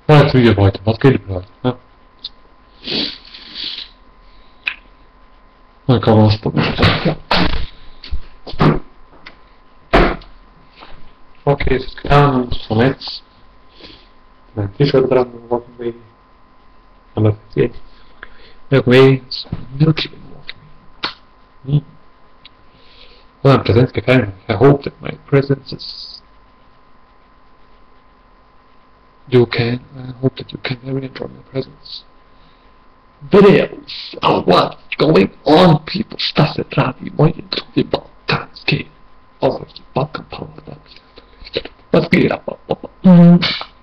Vad tror jag var det? Vad ska det bli? Ja. Man kan vara på det. Okej, så ska jag som ett. Men det ska dra med vad vi. Eller det. Look away. Milky way. Well, I'm present kind. I hope that my presence is. I hope that you can really enjoy my presence. Videos of what's going on, people. Stasy radi moje drugie bałkańskie. O, jebaka pała. What